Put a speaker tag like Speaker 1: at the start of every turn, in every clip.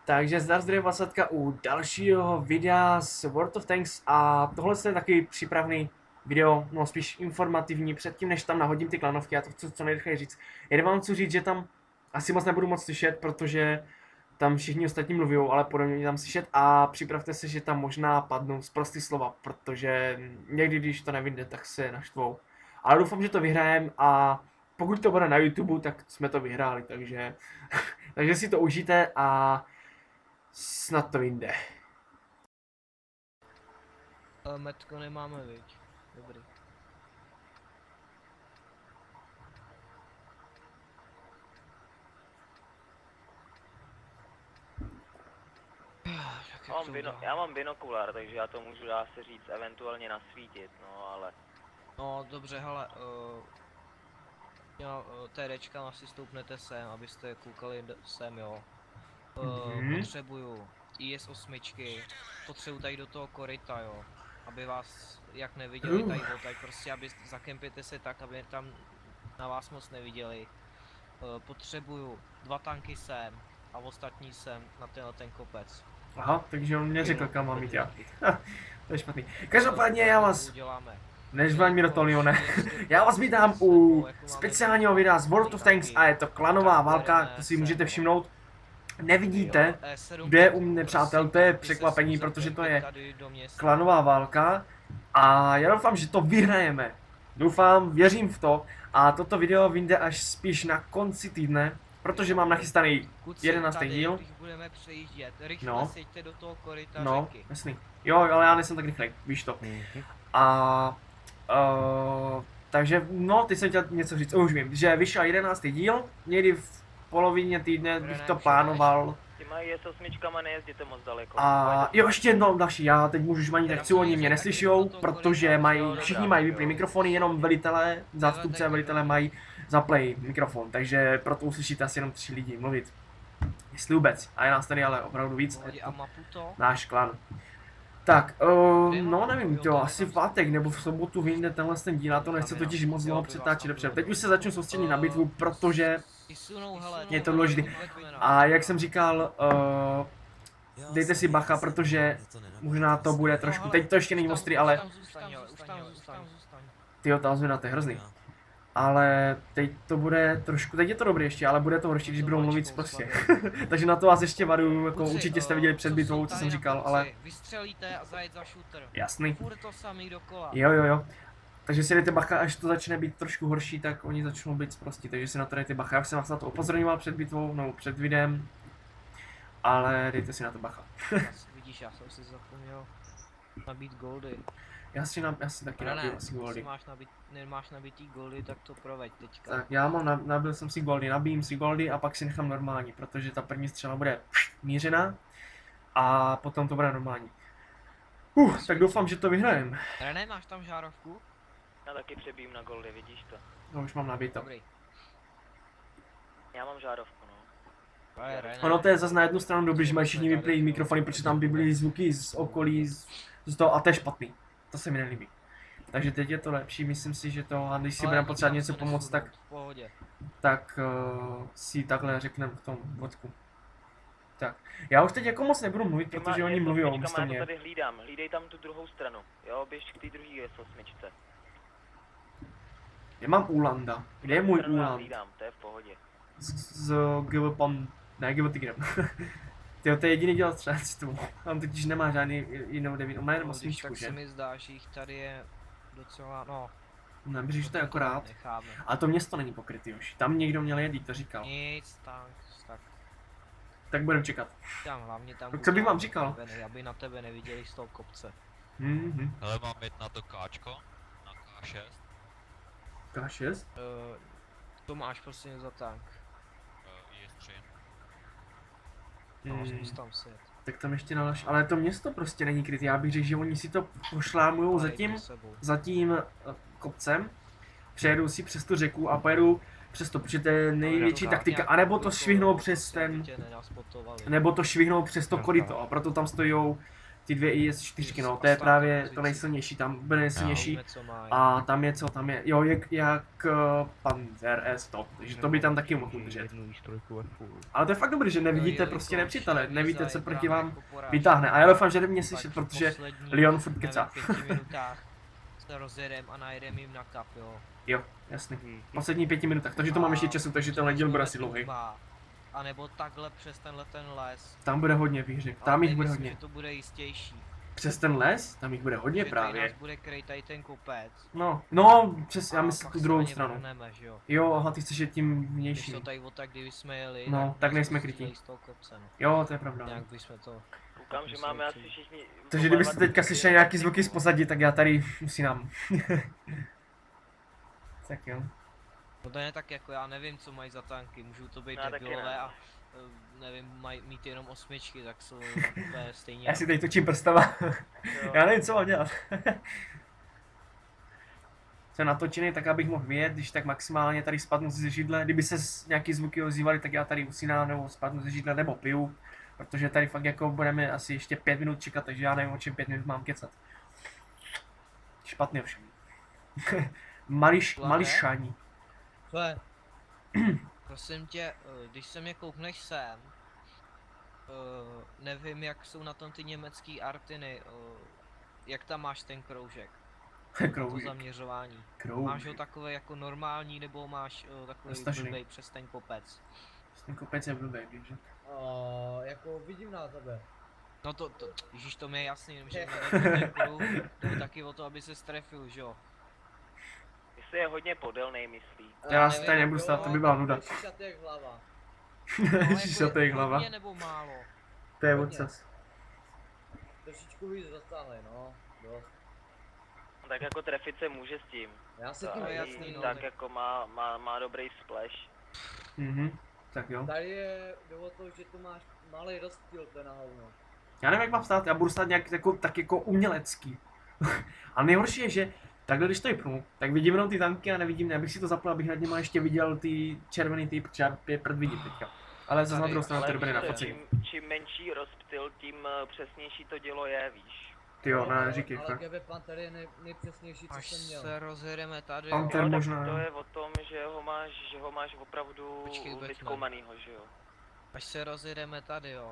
Speaker 1: Takže zdravím Vasadka u dalšího videa z World of Tanks a tohle je taky přípravný video, no spíš informativní, předtím než tam nahodím ty klanovky, já to chci co nejrychleji říct. Jen vám chci říct, že tam asi moc nebudu moc slyšet, protože tam všichni ostatní mluví, ale podobně mě tam slyšet a připravte se, že tam možná padnou zprostý slova, protože někdy, když to nevyjde, tak se naštvou. Ale doufám, že to vyhrajem a pokud to bude na YouTube, tak jsme to vyhráli, takže, takže si to užijte a snad to vyjde.
Speaker 2: Metko nemáme, viď? Dobrý.
Speaker 3: Já mám binokulár, takže já to můžu, dá se říct, eventuálně nasvítit, no ale...
Speaker 2: No dobře, hele, TDčka asi stoupnete sem, abyste koukali sem, jo. Potřebuju IS-8, potřebuju tady do toho koryta, jo. Aby vás jak neviděli tady odtaď, prostě aby zakempite se tak, aby tam na vás moc neviděli. Potřebuju 2 tanky sem a ostatní sem na tenhle ten kopec.
Speaker 1: Aha, takže on mě řekl, kam mám jít já. To je špatný. Každopádně já vás... Nežvaň mi do toho, Lione. Já vás vítám u speciálního videa z World of Tanks a je to klanová válka, to si můžete všimnout. Nevidíte, kde je u mě přátel, to je překvapení, protože to je klanová válka a já doufám, že to vyhrajeme. Doufám, věřím v to a toto video vyjde až spíš na konci týdne, protože mám nachystaný 11. díl. No, no, jasný. Jo, ale já nejsem tak rychlej, víš to. A takže, no, teď jsem chtěl něco říct, už vím, že vyšel 11. díl, někdy v polovině týdne bych to plánoval.
Speaker 3: Těma IS-8 nejezděte moc daleko.
Speaker 1: A jo, ještě jednou další, já teď můžu žvanit, tak oni mě neslyšou, protože všichni mají vyplý mikrofony, jenom velitelé, zástupce velitelé mají zaplay mikrofon, takže proto uslyšíte asi jenom 3 lidi mluvit. Jestli vůbec, a je nás tady ale opravdu víc, náš klan. Tak, no nevím, jo, asi v pátek nebo v sobotu vyjde tenhle ten díl, to nechce totiž moc dlouho přetáčet dopředu. Teď už se začnu soustředit na bitvu, protože je to důležité. A jak jsem říkal, dejte si bacha, protože možná to bude trošku, teď to ještě není ostrý, ale... Tyjo, ta ozvěna, to je hrozný. Ale teď to bude trošku, teď je to dobré ještě, ale bude to horší, když budou mluvit prostě. Takže na to vás ještě varuju, jako určitě jste viděli před bitvou, co jsem říkal, ale...
Speaker 2: Vystřelíte a zajet za shooter.
Speaker 1: Jasný.
Speaker 2: Furt to samý dokola.
Speaker 1: Jo. Takže si dejte bacha, až to začne být trošku horší, tak oni začnou být prostě, takže si na to dejte bacha. Já už jsem vás na to upozorňoval před bitvou, no před videem, ale dejte si na to bacha.
Speaker 2: Vidíš, já jsem si zapomněl nabít goldy.
Speaker 1: Já si taky nabiju asi goldy.
Speaker 2: Nemáš nabitý goldy, tak to proveď teďka.
Speaker 1: Tak já mám, nabil jsem si goldy, nabijím si goldy a pak si nechám normální, protože ta první střela bude mířená a potom to bude normální. Tak doufám, že to vyhrajem.
Speaker 2: René, máš tam žárovku?
Speaker 3: Já taky přebijím na goldy, vidíš to?
Speaker 1: No už mám nabito.
Speaker 2: Dobrý.
Speaker 3: Já mám žárovku, no.
Speaker 1: Ono to je zase na jednu stranu dobrý, že mají všichni vyplý mikrofony, protože tam by byly zvuky z okolí, z toho a to je špatný. To se mi nelíbí. Takže teď je to lepší, myslím si, že to, a když si budeme potřebovat něco pomoct, tak si takhle řekneme v tom vodku. Tak, já už teď jako moc nebudu mluvit, protože oni mluví místo mě.
Speaker 3: Já to tady hlídej tam tu druhou stranu, jo, běž k té druhé IS-8.
Speaker 1: Já mám Ulanda, kde je můj Uland?
Speaker 3: Hlídám, to je v pohodě.
Speaker 1: Z GVPAM, ne GVTigrem. Tyjo, to je jediný dělostřelectvo, tam totiž nemá žádný jinou devinu, má jenom 8,
Speaker 2: tak
Speaker 1: že?
Speaker 2: se mi zdá, že jich tady je docela, no.
Speaker 1: Nebříš, že to je akorát. A to město není pokrytý už, tam někdo měl jedít, to říkal.
Speaker 2: Nic, tak.
Speaker 1: Tak budeme čekat.
Speaker 2: Tam hlavně tam.
Speaker 1: Tak co bych vám říkal?
Speaker 2: Aby na tebe neviděli z toho kopce.
Speaker 4: Ale mám jít na to Káčko, na K6.
Speaker 1: K6?
Speaker 2: To máš prostě za tank.
Speaker 4: IS-3.
Speaker 2: No, zkus tam set.
Speaker 1: Tak tam ještě nalaž, ale to město prostě není krytý, já bych řekl, že oni si to pošlámujou za tím kopcem, přejedou si přes tu řeku a pojedou přes to, protože to je největší taktika, anebo to švihnou přes ten, nebo to švihnou přes to koryto a proto tam stojou ty dvě IS-4, no, to je právě to nejsilnější, tam bude nejsilnější.
Speaker 2: Víme, co mají.
Speaker 1: A tam je co, tam je, jo, jak Panzer S100, takže to by tam taky mohl držet. Ale to je fakt dobrý, že nevidíte prostě nepřítele, nevíte, co proti vám vytáhne. A já doufám, že mě slyšet, protože Leon furt kecá.
Speaker 2: V 5 minutách se rozjedem a najedem jim na kap, jo.
Speaker 1: Jo, jasný. V posledních 5 minutách, takže to mám ještě času, takže tenhle díl bude asi dlouhý.
Speaker 2: A nebo takhle přes ten les.
Speaker 1: Tam bude hodně, bych řekl, tam jich bude
Speaker 2: myslím,
Speaker 1: hodně.
Speaker 2: že to bude jistější.
Speaker 1: Přes ten les, tam jich bude hodně
Speaker 2: Že tady
Speaker 1: právě.
Speaker 2: nás bude kryt tady ten kopec.
Speaker 1: No, přes, já
Speaker 2: A
Speaker 1: myslím
Speaker 2: pak
Speaker 1: tu
Speaker 2: se
Speaker 1: druhou
Speaker 2: na ně
Speaker 1: stranu.
Speaker 2: vrhneme, že jo.
Speaker 1: Jo, aha, ty chceš jít tím
Speaker 2: Když
Speaker 1: vnějším.
Speaker 2: to tady tak, kdyby jsme jeli,
Speaker 1: No, tak
Speaker 2: jsme
Speaker 1: nejsme
Speaker 2: stříleli
Speaker 1: krytí.
Speaker 2: z toho kopce, no.
Speaker 1: Jo, to je pravda.
Speaker 2: Nějak bychom to...
Speaker 3: Koukám, že máme asi všichni...
Speaker 1: Takže kdybyste teďka slyšeli nějaký zvuky z pozadí, tak já tady usínám. Tak jo.
Speaker 2: No to je tak jako, já nevím, co mají za tanky, můžou to být
Speaker 3: Já taky
Speaker 2: debilové
Speaker 3: ne.
Speaker 2: a nevím, mají mít jenom 8, tak jsou úplně stejně.
Speaker 1: Já si tady točím prstama.
Speaker 3: Jo.
Speaker 1: Já nevím, co mám dělat. Jsem natočený tak, abych mohl vyjet, když tak maximálně tady spadnu ze židle. Kdyby se nějaký zvuky ozývaly, tak já tady usínám nebo spadnu ze židle nebo piju. Protože tady fakt jako budeme asi ještě 5 minut čekat, takže já nevím, o čem 5 minut mám kecat. Špatně ovšem. Mališání.
Speaker 2: Co je? Prosím tě, když se mě koukneš sem, nevím, jak jsou na tom ty německý artiny, jak tam máš ten kroužek, to
Speaker 1: Kroužek.
Speaker 2: zaměřování.
Speaker 1: Kroužek.
Speaker 2: Máš ho takové jako normální, nebo máš takový
Speaker 1: Roztažený.
Speaker 2: blbej přes ten kopec?
Speaker 1: Ten kopec je blbý, víš, že?
Speaker 5: Jako vidím na tebe.
Speaker 2: No ježíš, to mi je jasný, jenom že mě nejde ten kruh, to je taky o to, aby se strefil, že jo?
Speaker 3: Jestli je hodně podélnej, myslí.
Speaker 1: Já vás tady nebudu stát, to by byla nuda.
Speaker 5: Šat jak hlava.
Speaker 1: Ježíš, to je hlava.
Speaker 2: Hodně nebo málo?
Speaker 1: To je
Speaker 5: Hodně.
Speaker 1: odsaz.
Speaker 5: Trošičku víc zatáhli, no. Dost.
Speaker 3: Tak jako trefit se může s tím.
Speaker 5: Já se
Speaker 3: To
Speaker 5: tím
Speaker 2: je
Speaker 3: i
Speaker 2: jasný, no,
Speaker 3: tak
Speaker 2: tak-
Speaker 3: jako má dobrý splash.
Speaker 1: Tak jo.
Speaker 5: Tady je o to, že tu máš malý rozptyl ten na hovno.
Speaker 1: Já nevím, jak mám stát, já budu stát nějak tak jako umělecký. A nejhorší je, že takhle když to vypnu, tak vidím jenom ty tanky a nevidím, abych si to zapl, abych nad nima ještě viděl ty červený ty, protože já je prd vidím teďka. Ale zase na druhou stranu to je dobré na focení.
Speaker 3: čím menší rozptyl, tím přesnější to dělo je, víš.
Speaker 1: Ty jo,
Speaker 5: ale,
Speaker 1: ne, říkej,
Speaker 5: ale
Speaker 1: fakt.
Speaker 5: GB Panther je nejpřesnější, co
Speaker 2: Až
Speaker 5: jsem měl.
Speaker 2: se rozjedeme tady,
Speaker 1: Panther
Speaker 3: Jo, tak
Speaker 1: možná,
Speaker 3: to
Speaker 1: jo.
Speaker 3: je o tom, že ho máš opravdu
Speaker 2: Počkej, Batman.
Speaker 3: vyzkoumanýho, že jo.
Speaker 2: až se rozjedeme tady, jo.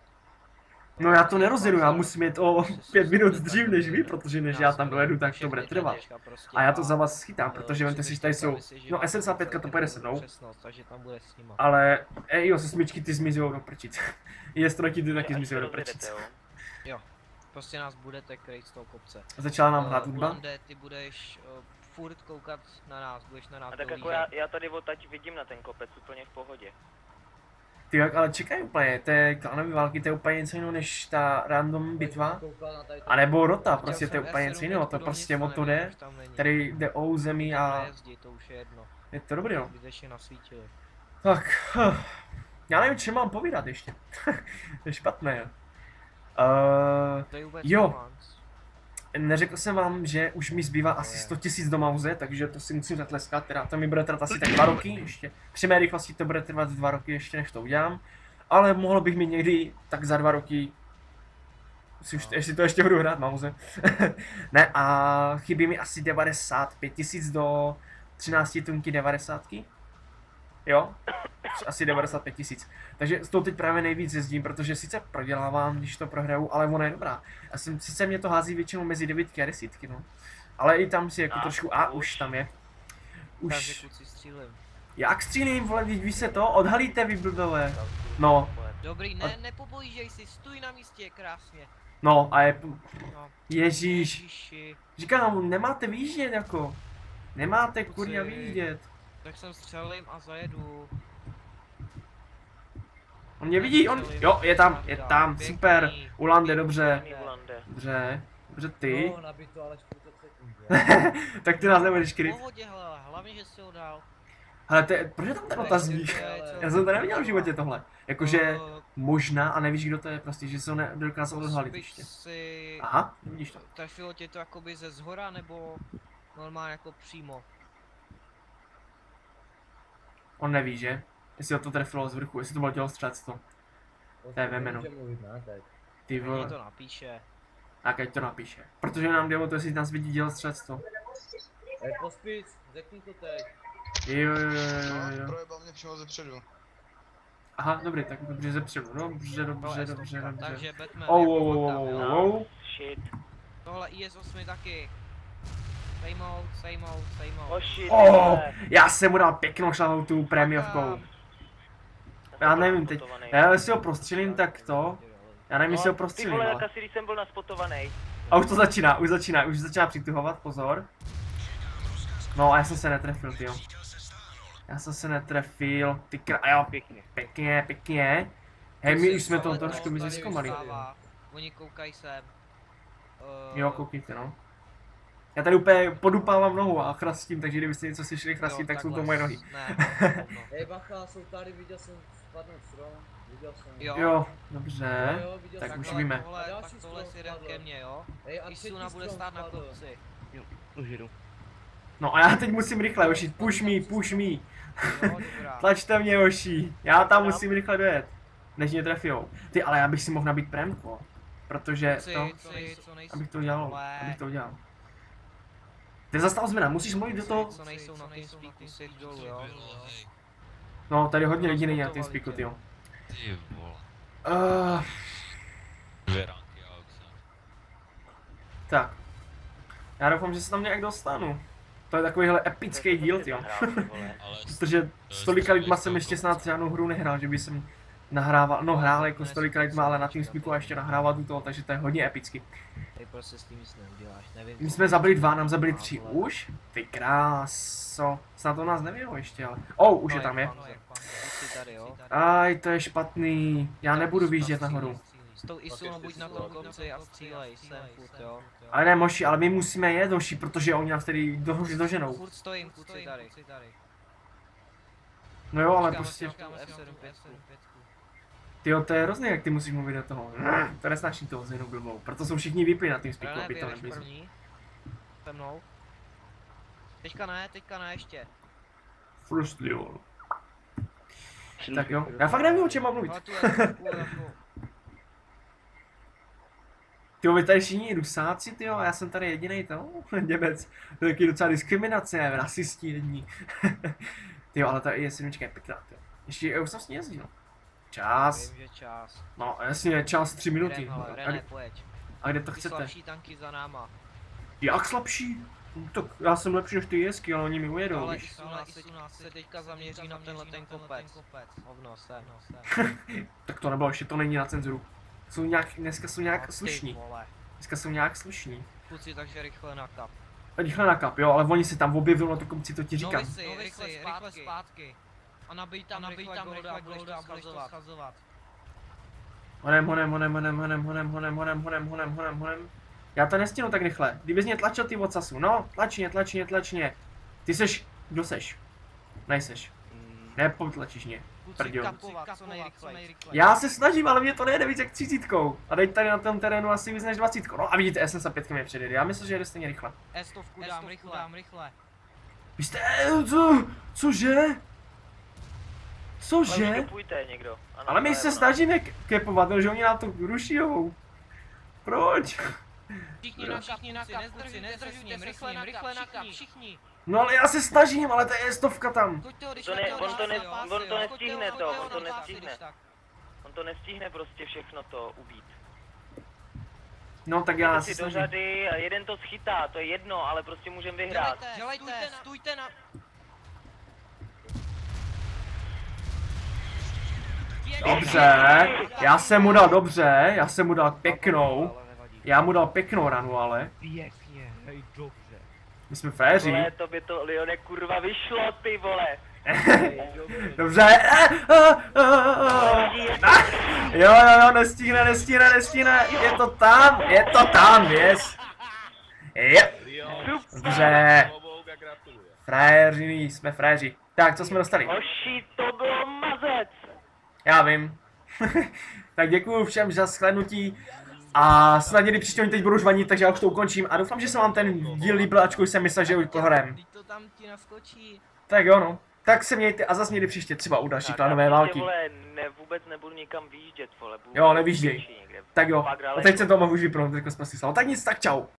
Speaker 1: No já to nerozjedu, já musím jet o 5 minut dřív než vy, protože než já tam dojedu, tak to bude trvat. A já to za vás schytám, protože vemte si, že tady jsou, no S75 to pojede se mnou,
Speaker 2: takže tam bude s nima.
Speaker 1: ale EI-8 ty zmizujou do prčic. IS-3 ty taky
Speaker 3: Až
Speaker 1: zmizujou
Speaker 3: se
Speaker 1: do prčic.
Speaker 3: rozjedete, jo.
Speaker 2: Prostě nás budete kryt z toho kopce.
Speaker 1: Začala nám hrát hudba.
Speaker 2: Ulande, ty budeš furt koukat na nás, budeš na nás
Speaker 3: A tak jako
Speaker 2: dohlížet.
Speaker 3: já tady odtaď vidím na ten kopec úplně v pohodě.
Speaker 1: Ty jak, ale čekaj úplně, to je klanový války, to je úplně něco jiného než ta random bitva.
Speaker 5: Koukal na tady to.
Speaker 1: A nebo rota,
Speaker 2: Chtěl
Speaker 1: prostě to je
Speaker 2: jsem
Speaker 1: úplně
Speaker 2: S7
Speaker 1: něco jiného, to
Speaker 2: do
Speaker 1: prostě
Speaker 2: města,
Speaker 1: o to
Speaker 2: nevím,
Speaker 1: jde,
Speaker 2: proč tam není.
Speaker 1: tady jde o území a
Speaker 2: Nejezdí, to už je jedno.
Speaker 1: je to dobrý, no.
Speaker 2: Zbytečně nasvítili.
Speaker 1: Tak, já nevím, čem mám povídat ještě. To je špatné, jo.
Speaker 2: To je vůbec
Speaker 1: Jo.
Speaker 2: nuance.
Speaker 1: Neřekl jsem vám, že už mi zbývá asi 100 000 do mauze, takže to si musím zatleskat, teda to mi bude trvat asi tak 2 roky ještě. Při mé rychlosti to bude trvat 2 roky ještě, než to udělám. Ale mohlo bych mi někdy tak za 2 roky, jestli to ještě budu hrát mauze. Ne, a chybí mi asi 95 000 do 13 tunky 90. Jo? Asi 95 000. Takže s tou teď právě nejvíc jezdím, protože sice prodělávám, když to prohraju, ale ona je dobrá. Sice mě to hází většinou mezi 9 a 10, no. Ale i tam si jako
Speaker 3: A,
Speaker 1: trošku,
Speaker 3: už.
Speaker 1: už tam je.
Speaker 2: Takže
Speaker 1: Už.
Speaker 2: kluci střílím.
Speaker 1: Jak střílím, vole, víš se to? Odhalíte vy blbové. No,
Speaker 2: Dobrý, nepobojížej si, stůj na místě, krásně.
Speaker 1: no a je,
Speaker 2: No.
Speaker 1: ježíš.
Speaker 2: Ježiši,
Speaker 1: Říkám, nemáte výjíždět jako. Nemáte
Speaker 2: Kluci.
Speaker 1: kurňa výjíždět.
Speaker 2: tak jsem střelím a zajedu.
Speaker 1: On mě vidí, jo, je tam, super. Ulande, dobře,
Speaker 3: Pěkný Ulande.
Speaker 1: dobře ty.
Speaker 5: No, nabít to ale 40 sekund, jo.
Speaker 1: Tak ty nás nebudeš
Speaker 2: V
Speaker 1: kryt.
Speaker 2: pohodě, hele, hlavně, že si ho dal.
Speaker 1: Ale proč je tam ten otazník? Já jsem to neviděl v životě tohle. Jakože možná a nevíš, kdo to je, prostě, že se ho nedokázal odhalit ještě.
Speaker 2: Si
Speaker 1: Aha, vidíš to.
Speaker 2: trefilo tě to jakoby ze zhora, nebo normálně jako přímo?
Speaker 1: On neví, že? Jestli ho to trefilo z vrchu, jestli to bylo dělostřelectvo. To je ve jménu.
Speaker 5: Může mluvit, ne, teď.
Speaker 1: Ty
Speaker 2: Oni
Speaker 1: vole.
Speaker 2: to napíše.
Speaker 1: Tak ať to napíše. Protože nám jde o to, jestli nás vidí dělat střelstvo.
Speaker 5: Pospíš, řekni to teď.
Speaker 1: Jo.
Speaker 6: Projebal mě přímo ze předu.
Speaker 1: Aha, dobrý, tak dobře zepředu. Dobře.
Speaker 2: Takže Batman
Speaker 1: Oh.
Speaker 2: jako tam,
Speaker 3: Shit.
Speaker 2: Tohle IS-8 taky. Sejmout.
Speaker 3: Oh shit,
Speaker 1: Oh,
Speaker 3: vole.
Speaker 1: já jsem mu dal pěknou šlavou tu prémiovkou. Já nevím teď. Já si ho prostřelím, tak to. Já nevím, jestli ho
Speaker 3: Ty
Speaker 1: prostřelím,
Speaker 3: vole,
Speaker 1: ale.
Speaker 3: jak asi když jsem byl naspotovaný.
Speaker 1: A už to začíná přituhovat, pozor. No a já jsem se netrefil, tyjo. Jo, pěkně. Hej, my už jsme to trošku ziskomali.
Speaker 2: Oni koukají sem.
Speaker 1: Jo, koukejte, no. Já tady úplně podupávám nohu a chrastím, takže kdybyste něco slyšeli chrastit, tak jsou to moje nohy.
Speaker 2: Ne,
Speaker 5: Hej bacha, jsou tady, viděl jsem spadnout strom. Viděl jsem.
Speaker 1: Jo, dobře.
Speaker 5: Jo, viděl
Speaker 1: Tak
Speaker 5: jsem.
Speaker 1: už víme.
Speaker 2: Tak tohle si jdem ke mně, jo?
Speaker 5: Hej, a
Speaker 2: Isuna
Speaker 5: třetí
Speaker 2: bude
Speaker 5: strom
Speaker 2: stát na
Speaker 5: spadl.
Speaker 2: kopci.
Speaker 1: No a já teď musím rychle, Joši, push me.
Speaker 2: Jo, dobrá.
Speaker 1: Tlačte mě, Joši, já tam musím rychle dojet, než mě trefijou. Ty, ale já bych si mohl nabít prémko, protože to, abych to udělal. Ty zastav změna, musíš mluvit do toho.
Speaker 2: Co nejsou na tým speaku, si dolů, jo?
Speaker 4: Hej,
Speaker 1: No, tady hodně lidí není na tím speaku, tyjo.
Speaker 4: ty vole. 2 ranky a už jsem.
Speaker 1: Tak. Já doufám, že se tam nějak dostanu. To je takovýhle epický díl, tyjo.
Speaker 4: Ale
Speaker 1: Protože s tolika lidma jsem ještě snad žádnou hru nehrál, že by jsem nahrával, no hrál jako s tolika lidma, ale na tím speaku a ještě nahrávat u toho, takže to je hodně epický.
Speaker 2: Ty prostě s tím nic neuděláš, nevím.
Speaker 1: My jsme zabili 2, nám zabili 3 už? Ty kráso, snad to nás nevělo ještě, ale... Už je tam, je.
Speaker 2: Tady, jo?
Speaker 1: Aj, to je špatný, já nebudu výjíždět nahoru.
Speaker 2: S tou Isunou buď na tom kopci a střílej sem furt, jo?
Speaker 1: Ale ne, Moši, ale my musíme jet, Moši, protože oni nás tady doženou.
Speaker 2: Furt stojím, kluci tady.
Speaker 1: No jo, ale
Speaker 2: Počkáme,
Speaker 1: prostě,
Speaker 2: počkáme F75.
Speaker 1: tyjo, to je hrozný, jak ty musíš mluvit do toho. To nesnáším toho zjenou blbou, proto jsou všichni vypli na tím speaku,
Speaker 2: René,
Speaker 1: aby to
Speaker 2: běžeš
Speaker 1: nebylo.
Speaker 2: první. Se mnou. Teďka ne, ještě.
Speaker 1: Frustrujou. Tak jo, já fakt nevím, o čem mám mluvit.
Speaker 2: Ale tu je jako...
Speaker 1: Tyjo, vy tady všichni rusáci, tyjo, a já jsem tady jedinej to, Němec. To je taky docela diskriminace, rasisti jední. Tyjo, ale ta IS-7 je pěkná, tyjo. Ještě, já už jsem s ní jezdil. Čas.
Speaker 2: Vím, že čas.
Speaker 1: No, jasně, čas 3 minuty.
Speaker 2: Jdem, ale, René, pojď.
Speaker 1: A kde to
Speaker 2: Ty
Speaker 1: chcete?
Speaker 2: slabší tanky za náma.
Speaker 1: Jak slabší? No, tak já jsem lepší než ty jesky, ale oni mi ujedou,
Speaker 2: Ale
Speaker 1: víš.
Speaker 2: Isuna se teďka zaměří na tenhle ten kopec. Hovno, sem.
Speaker 1: Tak to nebylo, ještě to není na cenzuru. Dneska jsou nějak
Speaker 2: No, ty
Speaker 1: slušní.
Speaker 2: vole.
Speaker 1: Dneska jsou nějak slušní.
Speaker 2: Kluci, takže rychle na kap.
Speaker 1: Rychle na kap, jo, ale oni se tam objevují na to kopci, to ti říkám.
Speaker 2: Rychle zpátky. A nabij tam rychle golda a budeš to schazovat.
Speaker 1: Honem. Já to nestihnu tak rychle. Kdybys mě tlačil ty odsasu, no, tlač mě. Ty seš, kdo seš? Nejseš. Nepotlačíš mě.
Speaker 2: Kluci,
Speaker 1: Prdio.
Speaker 2: kapovat co nejrychleji.
Speaker 1: Já se snažím, ale mě to nejde víc jak 30. A teď tady na tom terénu asi víc než 20. No a vidíte, SM5 mě předjede. Já myslím, že jede stejně rychle.
Speaker 2: S100 dám rychle.
Speaker 1: Vy jste, cože?
Speaker 3: Ale
Speaker 1: Cože?
Speaker 3: už půjde někdo. Ano,
Speaker 1: Ale my
Speaker 3: to je
Speaker 1: se
Speaker 3: ono.
Speaker 1: snažíme kepovat, no, že oni nám to rušijou. Proč?
Speaker 2: Všichni na kap, kluci, nezdržujte se s ním, rychle na kap, všichni.
Speaker 1: No ale já se snažím, ale to je stovka tam.
Speaker 3: On to nestihne to, on to nestihne. On to nestihne prostě všechno to ubít.
Speaker 1: No tak já
Speaker 3: Jdete
Speaker 1: se
Speaker 3: si do
Speaker 1: snažím.
Speaker 3: řady a jeden to schytá, to je jedno, ale prostě můžeme vyhrát.
Speaker 2: Dělejte, stůjte na...
Speaker 1: Dobře, já jsem mu dal dobře, já jsem mu dal pěknou. Já mu dal pěknou ranu, ale.
Speaker 2: Pěkně, hej, dobře.
Speaker 1: My jsme féři.
Speaker 3: Vole, to by to, Leone, kurva, vyšlo, ty vole.
Speaker 1: Dobře. Jo, nestihne. Je to tam, yes. Yep. Dobře. Frajeři, jsme frajeři. Tak, co jsme dostali?
Speaker 3: Hoši, to bylo mazec.
Speaker 1: Já vím. Tak děkuju všem za shlédnutí. A snad někdy příště oni teď budou žvanit, takže já už to ukončím. A doufám, že se vám ten díl líbil, ačkoliv jsem myslel, že už prohrám.
Speaker 2: Teď to tam ti naskočí.
Speaker 1: Tak jo, no. Tak se mějte a zase někdy příště, třeba u další
Speaker 3: Tak
Speaker 1: klanové
Speaker 3: já
Speaker 1: války.
Speaker 3: příště, vole, vůbec nebudu nikam vyjíždět, vole. Budu
Speaker 1: Jo, nevyjížděj.
Speaker 3: někde.
Speaker 1: Tak jo,
Speaker 3: Fakt
Speaker 1: a
Speaker 3: daleko.
Speaker 1: teď jsem to mohl už vypnout, jako jsme si tak nic, tak čau.